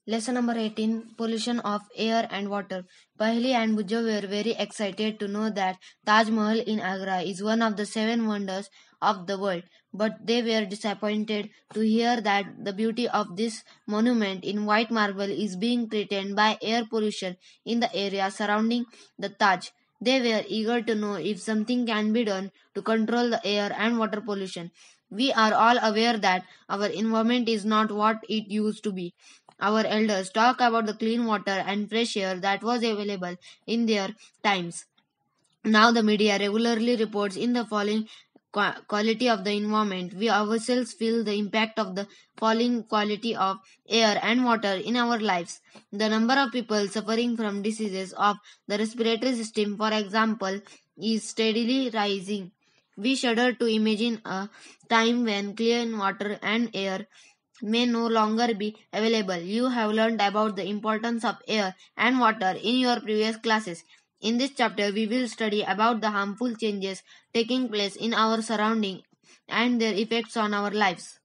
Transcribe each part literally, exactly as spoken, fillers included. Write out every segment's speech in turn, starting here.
Lesson number eighteen, Pollution of Air and Water. Paheli and Bujjo were very excited to know that Taj Mahal in Agra is one of the seven wonders of the world, but they were disappointed to hear that the beauty of this monument in white marble is being threatened by air pollution in the area surrounding the Taj. They were eager to know if something can be done to control the air and water pollution. We are all aware that our environment is not what it used to be. Our elders talk about the clean water and fresh air that was available in their times. Now the media regularly reports in the falling qua- quality of the environment. We ourselves feel the impact of the falling quality of air and water in our lives. The number of people suffering from diseases of the respiratory system, for example, is steadily rising. We shudder to imagine a time when clean water and air may no longer be available. You have learned about the importance of air and water in your previous classes. In this chapter, we will study about the harmful changes taking place in our surrounding and their effects on our lives.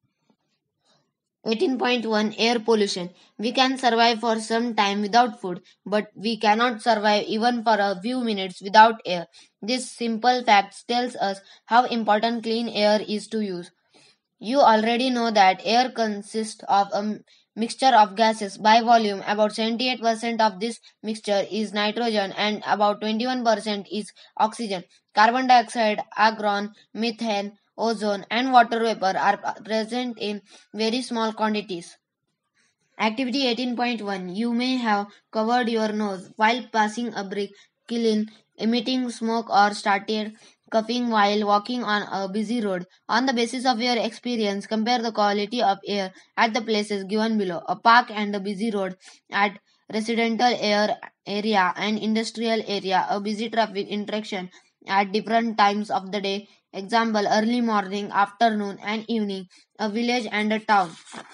eighteen point one Air pollution. We can survive for some time without food, but we cannot survive even for a few minutes without air. This simple fact tells us how important clean air is to use. You already know that air consists of a m- mixture of gases by volume. About seventy-eight percent of this mixture is nitrogen and about twenty-one percent is oxygen. Carbon dioxide, argon, methane, ozone, and water vapor are present in very small quantities. Activity eighteen point one. You may have covered your nose while passing a brick kiln, emitting smoke, or started coughing while walking on a busy road. On the basis of your experience, compare the quality of air at the places given below: a park and a busy road, at residential air area and industrial area, a busy traffic interaction at different times of the day. Example: early morning, afternoon, and evening, a village and a town.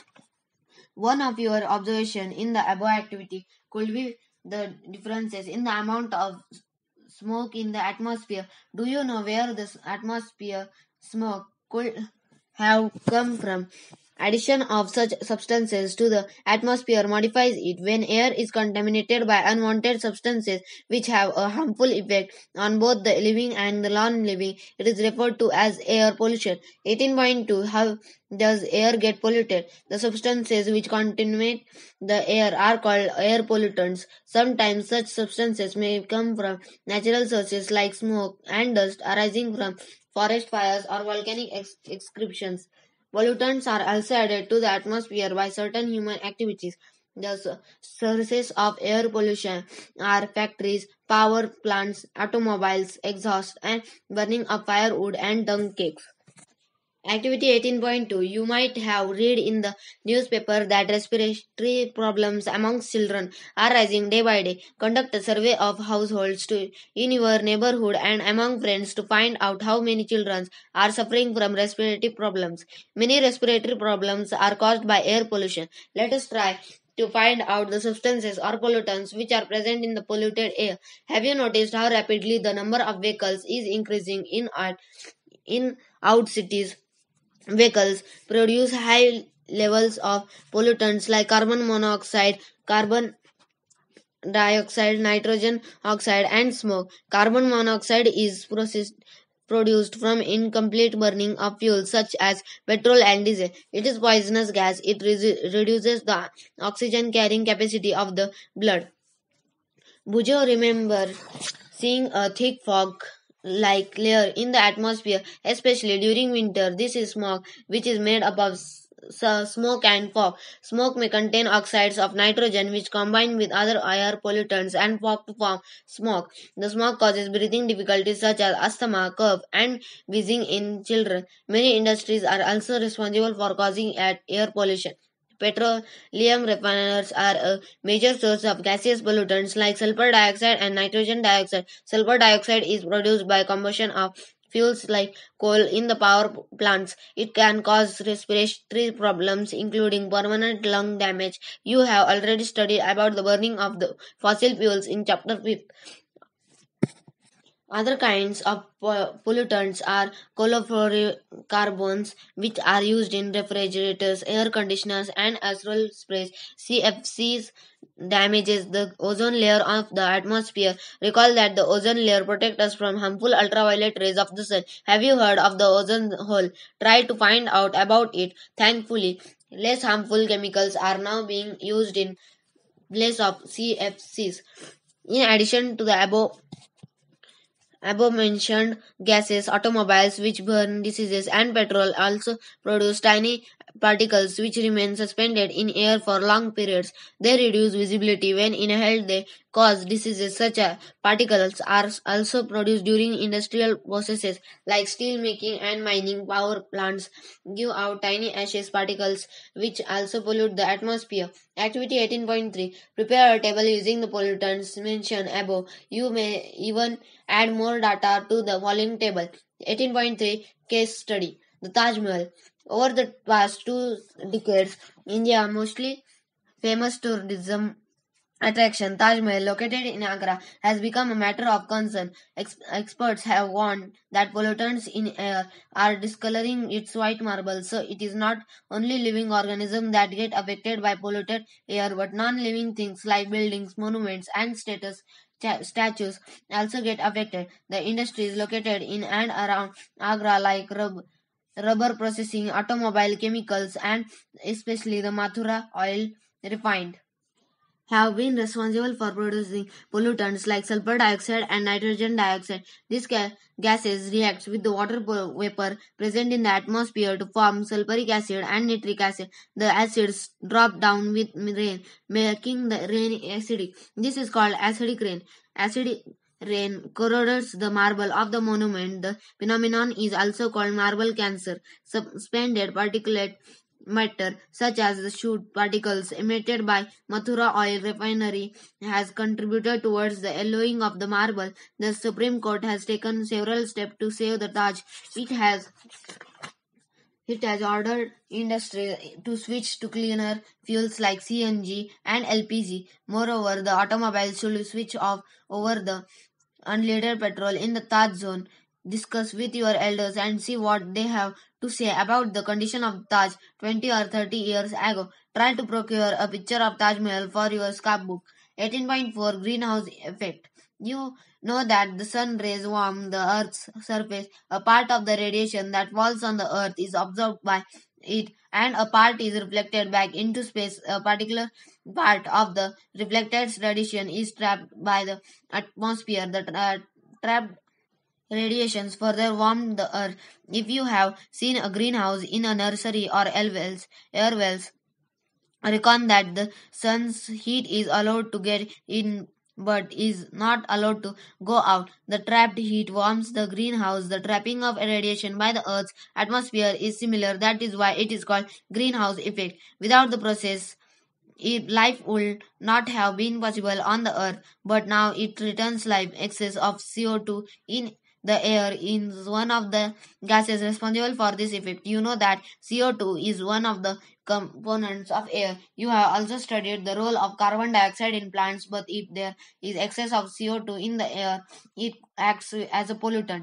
One of your observation in the above activity could be the differences in the amount of smoke in the atmosphere. Do you know where this atmosphere smoke could have come from? Addition of such substances to the atmosphere modifies it. When air is contaminated by unwanted substances which have a harmful effect on both the living and the non-living, it is referred to as air pollution. eighteen point two. How does air get polluted? The substances which contaminate the air are called air pollutants. Sometimes such substances may come from natural sources like smoke and dust arising from forest fires or volcanic ex- excretions. Pollutants are also added to the atmosphere by certain human activities. The s- sources of air pollution are factories, power plants, automobiles, exhaust, and burning of firewood and dung cakes. Activity eighteen point two. You might have read in the newspaper that respiratory problems amongst children are rising day by day. Conduct a survey of households to, in your neighborhood and among friends to find out how many children are suffering from respiratory problems. Many respiratory problems are caused by air pollution. Let us try to find out the substances or pollutants which are present in the polluted air. Have you noticed how rapidly the number of vehicles is increasing in our in out cities? Vehicles produce high levels of pollutants like carbon monoxide, carbon dioxide, nitrogen oxide, and smoke. Carbon monoxide is processed, produced from incomplete burning of fuels such as petrol and diesel. It is poisonous gas. It re- reduces the oxygen carrying capacity of the blood. Bujo remember seeing a thick fog like layer in the atmosphere, especially during winter. This is smog, which is made up of s- s- smoke and fog. Smoke may contain oxides of nitrogen, which combine with other air pollutants and fog to form smoke. The smoke causes breathing difficulties such as asthma, cough, and wheezing in children. Many industries are also responsible for causing air air pollution. Petroleum refiners are a major source of gaseous pollutants like sulfur dioxide and nitrogen dioxide. Sulfur dioxide is produced by combustion of fuels like coal in the power plants. It can cause respiratory problems, including permanent lung damage. You have already studied about the burning of the fossil fuels in chapter fifth. Other kinds of po- pollutants are chlorofluorocarbons, which are used in refrigerators, air conditioners, and aerosol sprays. C F Cs damages the ozone layer of the atmosphere. Recall that the ozone layer protects us from harmful ultraviolet rays of the sun. Have you heard of the ozone hole? Try to find out about it. Thankfully, less harmful chemicals are now being used in place of C F Cs. In addition to the above Above mentioned gases, automobiles which burn diseases, and petrol also produce tiny particles which remain suspended in air for long periods. They reduce visibility when inhaled. They cause diseases such as particles are also produced during industrial processes like steel making and mining. Power plants give out tiny ashes particles which also pollute the atmosphere. Activity eighteen point three. Prepare a table using the pollutants mentioned above. You may even add more data to the following table. eighteen point three Case study. The Taj Mahal. Over the past two decades, India mostly famous tourism attraction Taj Mahal, located in Agra, has become a matter of concern. Ex- experts have warned that pollutants in air are discoloring its white marble, so it is not only living organisms that get affected by polluted air, but non-living things like buildings, monuments, and status sta- statues also get affected. The industries located in and around Agra, like rub- rubber processing, automobile chemicals, and especially the Mathura oil refined have been responsible for producing pollutants like sulfur dioxide and nitrogen dioxide. These ga- gases react with the water po- vapor present in the atmosphere to form sulfuric acid and nitric acid. The acids drop down with rain, making the rain acidic. This is called acidic rain. Acidic rain corrodes the marble of the monument. The phenomenon is also called marble cancer. Suspended particulate matter such as the soot particles emitted by Mathura oil refinery has contributed towards the yellowing of the marble. The Supreme Court has taken several steps to save the Taj. It has it has ordered industry to switch to cleaner fuels like C N G and L P G. Moreover, the automobiles should switch off over the unleaded petrol in the Taj zone. Discuss with your elders and see what they have to say about the condition of Taj twenty or thirty years ago. Try to procure a picture of Taj Mahal for your scrapbook. eighteen point four Greenhouse Effect. You know that the sun rays warm the Earth's surface. A part of the radiation that falls on the Earth is absorbed by it, and a part is reflected back into space. A particular part of the reflected radiation is trapped by the atmosphere. The tra- trapped radiations further warm the earth. If you have seen a greenhouse in a nursery or air wells, air wells, reckon that the sun's heat is allowed to get in but is not allowed to go out. The trapped heat warms the greenhouse. The trapping of radiation by the Earth's atmosphere is similar. That is why it is called greenhouse effect. Without the process, it, life would not have been possible on the earth, but now it returns life. Excess of C O two in the air is one of the gases responsible for this effect. You know that C O two is one of the components of air. You have also studied the role of carbon dioxide in plants, but if there is excess of C O two in the air, it acts as a pollutant.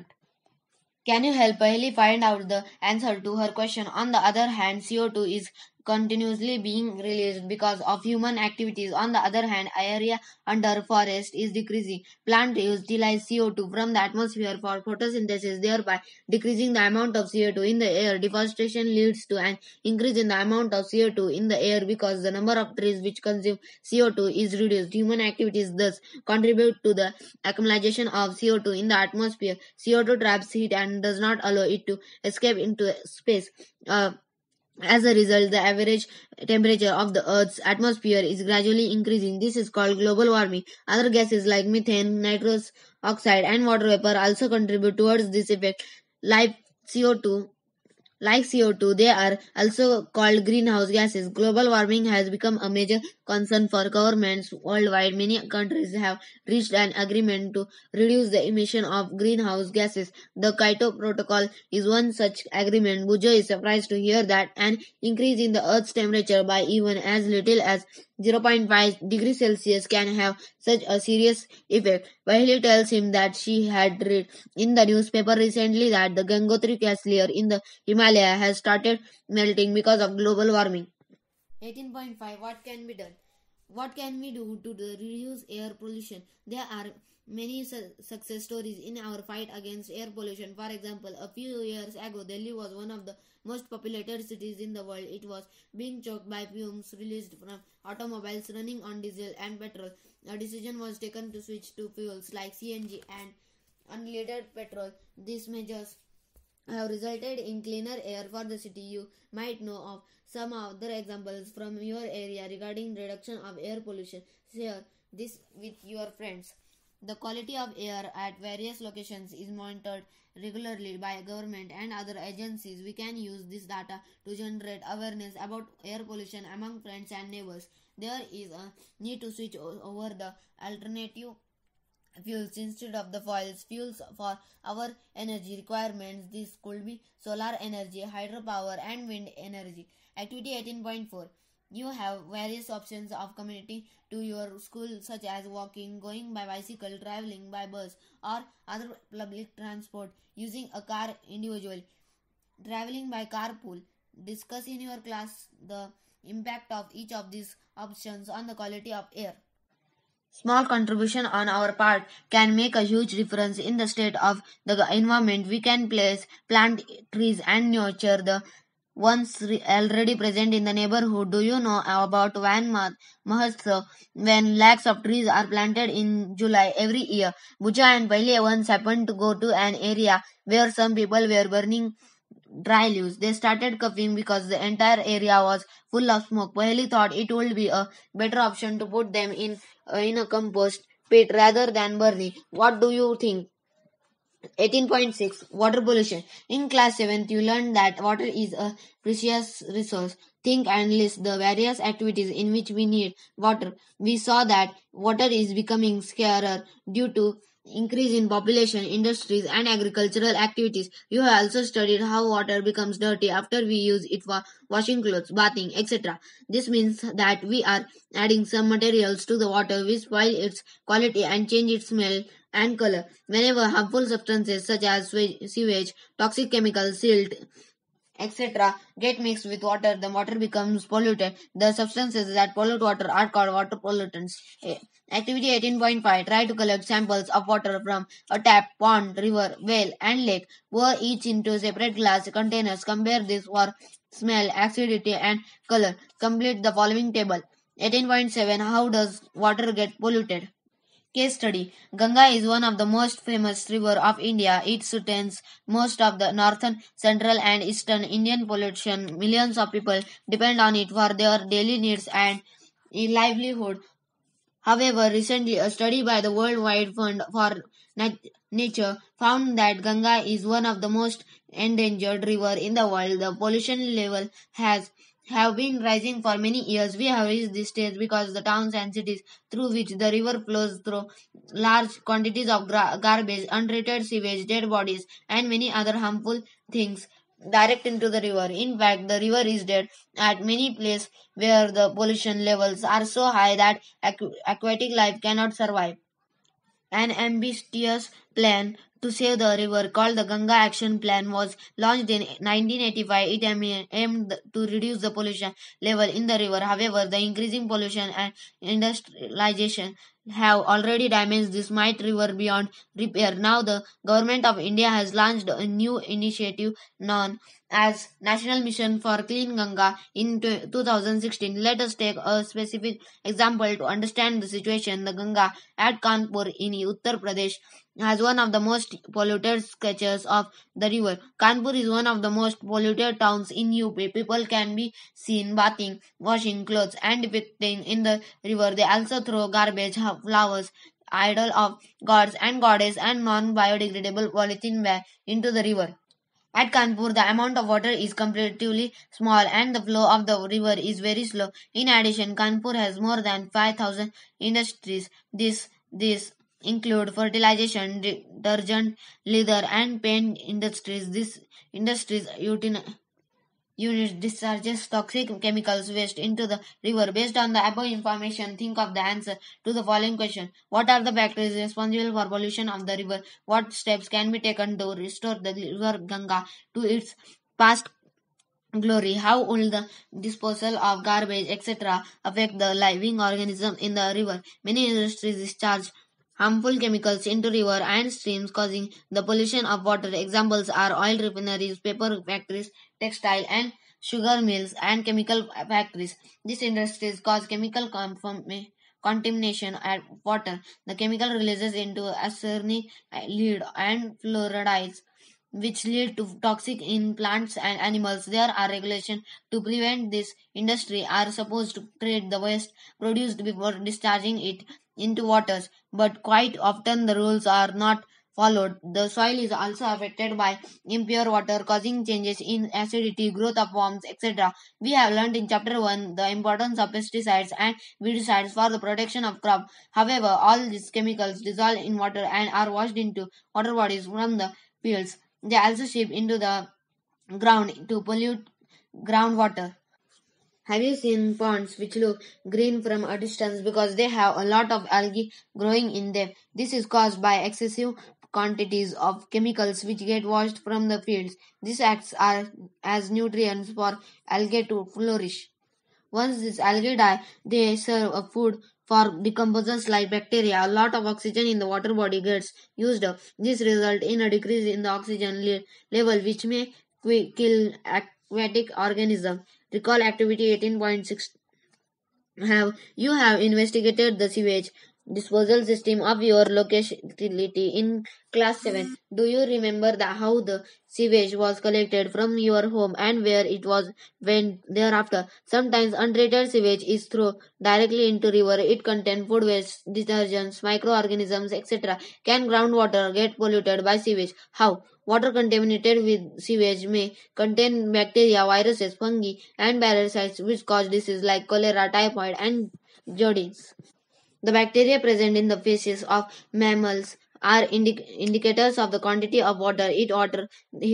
Can you help Paheli find out the answer to her question? On the other hand, C O two is continuously being released because of human activities. On the other hand, area under forest is decreasing. Plant utilize C O two from the atmosphere for photosynthesis, thereby decreasing the amount of C O two in the air. Deforestation leads to an increase in the amount of C O two in the air because the number of trees which consume C O two is reduced. Human activities thus contribute to the accumulation of C O two in the atmosphere. C O two traps heat and does not allow it to escape into space. Uh, as a result, the average temperature of the Earth's atmosphere is gradually increasing. This is called global warming. Other gases like methane, nitrous oxide, and water vapor also contribute towards this effect. Like C O two Like C O two, they are also called greenhouse gases. Global warming has become a major concern for governments worldwide. Many countries have reached an agreement to reduce the emission of greenhouse gases. The Kyoto Protocol is one such agreement. Bujo is surprised to hear that an increase in the Earth's temperature by even as little as zero point five degrees Celsius can have such a serious effect. While tells him that she had read in the newspaper recently that the Gangotri glacier in the Himalaya has started melting because of global warming. eighteen point five What can be done? What can we do to the- reduce air pollution? There are many su- success stories in our fight against air pollution. For example, a few years ago, Delhi was one of the most populated cities in the world. It was being choked by fumes released from automobiles running on diesel and petrol. A decision was taken to switch to fuels like C N G and unleaded petrol. These measures have resulted in cleaner air for the city. You might know of some other examples from your area regarding reduction of air pollution. Share this with your friends. The quality of air at various locations is monitored regularly by government and other agencies. We can use this data to generate awareness about air pollution among friends and neighbors. There is a need to switch over the alternative fuels instead of the fossil fuels for our energy requirements. This could be solar energy, hydropower, and wind energy. Activity eighteen point four. You have various options of commuting to your school, such as walking, going by bicycle, traveling by bus, or other public transport, using a car individually, traveling by carpool. Discuss in your class the impact of each of these options on the quality of air. Small contribution on our part can make a huge difference in the state of the environment. We can place, plant trees and nurture the ones re- already present in the neighborhood. Do you know about Van Ma- Mahotsav, when lakhs of trees are planted in July every year? Buja and Paile once happened to go to an area where some people were burning dry leaves. They started coughing because the entire area was full of smoke. Paheli thought it would be a better option to put them in uh, in a compost pit rather than burning. What do you think? eighteen point six Water pollution. In class seventh, you learned that water is a precious resource. Think and list the various activities in which we need water. We saw that water is becoming scarcer due to increase in population, industries, and agricultural activities. You have also studied how water becomes dirty after we use it for washing clothes, bathing, et cetera. This means that we are adding some materials to the water which spoil its quality and change its smell and color. Whenever harmful substances such as sewage, toxic chemicals, silt, et cetera get mixed with water, the water becomes polluted. The substances that pollute water are called water pollutants. Eh, Activity eighteen point five. Try to collect samples of water from a tap, pond, river, well, and lake. Pour each into separate glass containers. Compare this for smell, acidity, and color. Complete the following table. eighteen point seven. How does water get polluted? Case study. Ganga is one of the most famous river of India. It sustains most of the northern, central and eastern Indian population. Millions of people depend on it for their daily needs and livelihood. However, recently a study by the World Wide Fund for Nat- Nature found that Ganga is one of the most endangered river in the world. The pollution level has have been rising for many years. We have reached this stage because the towns and cities through which the river flows through large quantities of gra- garbage, untreated sewage, dead bodies, and many other harmful things direct into the river. In fact, the river is dead at many places where the pollution levels are so high that aqu- aquatic life cannot survive. An ambitious plan to save the river called the Ganga Action Plan was launched in nineteen eighty-five. It aim- aimed to reduce the pollution level in the river. However, the increasing pollution and industrialization have already damaged this might river beyond repair. Now, the government of India has launched a new initiative known as National Mission for Clean Ganga in tw- two thousand sixteen. Let us take a specific example to understand the situation. The Ganga at Kanpur in Uttar Pradesh has one of the most polluted stretches of the river. Kanpur is one of the most polluted towns in U P. People can be seen bathing, washing clothes, and depicting in the river. They also throw garbage, ha- flowers, idol of gods and goddess, and non-biodegradable polythene bag into the river. At Kanpur, the amount of water is comparatively small and the flow of the river is very slow. In addition, Kanpur has more than five thousand industries. This, this include fertilization, detergent, leather, and paint industries. These industries utilize unit discharges toxic chemicals waste into the river. Based on the above information, think of the answer to the following question. What are the factors responsible for pollution of the river? What steps can be taken to restore the river Ganga to its past glory? How will the disposal of garbage, et cetera affect the living organism in the river? Many industries discharge harmful chemicals into river and streams causing the pollution of water. Examples are oil refineries, paper factories, textile and sugar mills, and chemical factories. These industries cause chemical conform- contamination at water. The chemical releases into arsenic, lead, and fluorides, which lead to toxic in plants and animals. There are regulations to prevent this. Industry are supposed to treat the waste produced before discharging it into waters, but quite often the rules are not followed. The soil is also affected by impure water, causing changes in acidity, growth of worms, et cetera. We have learned in chapter one the importance of pesticides and weedicides for the protection of crop. However, all these chemicals dissolve in water and are washed into water bodies from the fields. They also seep into the ground to pollute groundwater. Have you seen ponds which look green from a distance because they have a lot of algae growing in them? This is caused by excessive quantities of chemicals which get washed from the fields. These acts are as nutrients for algae to flourish. Once these algae die, they serve a food for decomposers like bacteria. A lot of oxygen in the water body gets used up. This results in a decrease in the oxygen le- level which may qui- kill aquatic organisms. Recall activity eighteen point six. Have you have investigated the sewage disposal system of your locality in class seven? Do you remember the, how the sewage was collected from your home and where it was went thereafter? Sometimes untreated sewage is thrown directly into river. It contains food waste, detergents, microorganisms, et cetera. Can groundwater get polluted by sewage? How? Water contaminated with sewage may contain bacteria, viruses, fungi, and parasites which cause diseases like cholera, typhoid, and jaundice. The bacteria present in the feces of mammals are indi- indicators of the quantity of water it water.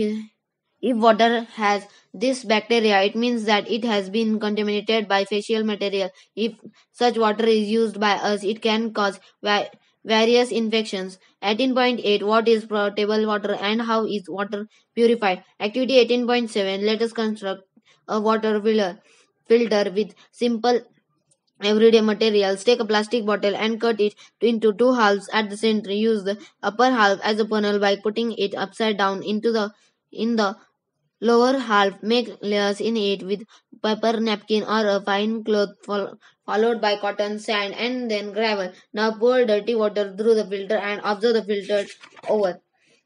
If water has this bacteria, it means that it has been contaminated by facial material. If such water is used by us, it can cause va- various infections. eighteen point eight. What is potable water and how is water purified? Activity eighteen point seven. Let us construct a water filter, filter with simple everyday materials. Take a plastic bottle and cut it into two halves at the center. Use the upper half as a funnel by putting it upside down into the in the lower half. Make layers in it with paper napkin or a fine cloth fol- followed by cotton, sand, and then gravel. Now pour dirty water through the filter and observe the filtered over.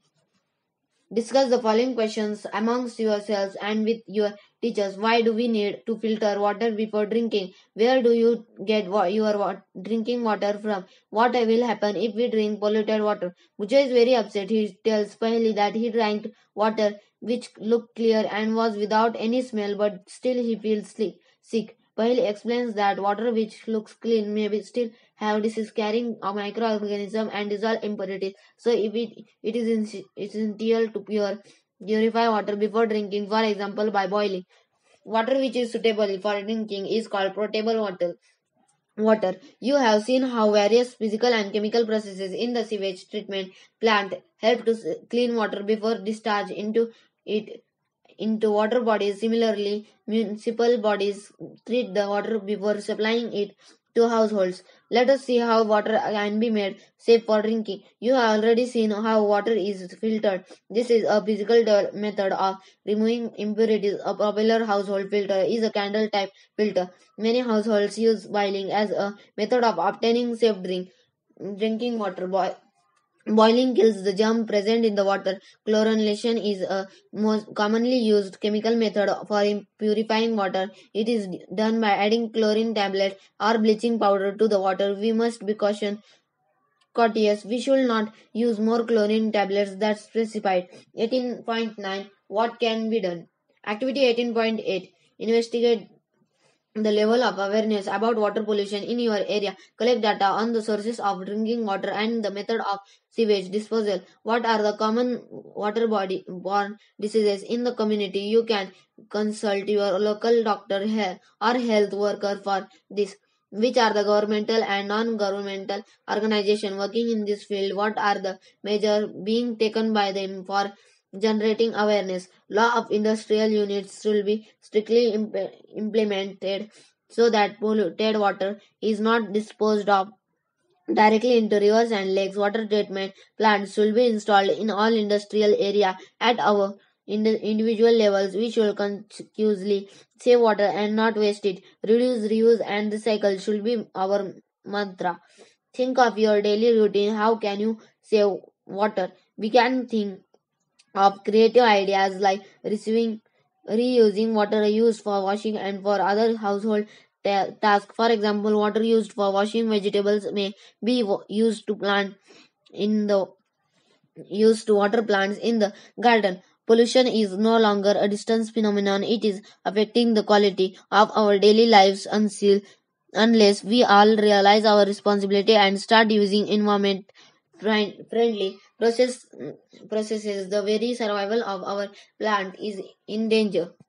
Discuss the following questions amongst yourselves and with your teachers. Why do we need to filter water before drinking? Where do you get wa- your wa- drinking water from? What will happen if we drink polluted water? Buja is very upset. He tells Paheli that he drank water which looked clear and was without any smell, but still he feels sick. sick. Paheli explains that water which looks clean may be still have disease carrying a microorganism and dissolve impurities. So if it, it is in, essential to pure purify water before drinking, for example by boiling. Water which is suitable for drinking is called potable water. Water. You have seen how various physical and chemical processes in the sewage treatment plant help to s- clean water before discharge into it into water bodies. Similarly, municipal bodies treat the water before supplying it to households. Let us see how water can be made safe for drinking. You have already seen how water is filtered. This is a physical de- method of removing impurities. A popular household filter is a candle type filter. Many households use boiling as a method of obtaining safe drink drinking water. Boil Boiling kills the germ present in the water. Chlorination is a most commonly used chemical method for im- purifying water. It is d- done by adding chlorine tablet or bleaching powder to the water. We must be caution courteous. We should not use more chlorine tablets than specified. eighteen point nine. What can be done? Activity eighteen point eight. Investigate the level of awareness about water pollution in your area. Collect data on the sources of drinking water and the method of sewage disposal. What are the common waterborne borne diseases in the community? You can consult your local doctor he- or health worker for this. Which are the governmental and non-governmental organizations working in this field? What are the measures being taken by them for generating awareness? Law of industrial units should be strictly imp- implemented so that polluted water is not disposed of directly into rivers and lakes. Water treatment plants should be installed in all industrial area at our in individual levels. We should consciously save water and not waste it. Reduce, reuse, and recycle should be our mantra. Think of your daily routine. How can you save water? We can think of creative ideas like receiving reusing water used for washing and for other household ta- tasks. For example, water used for washing vegetables may be wa- used to plant in the used to water plants in the garden. Pollution is no longer a distant phenomenon. It is affecting the quality of our daily lives until unless we all realize our responsibility and start using environment friend- friendly process processes, the very survival of our plant is in danger.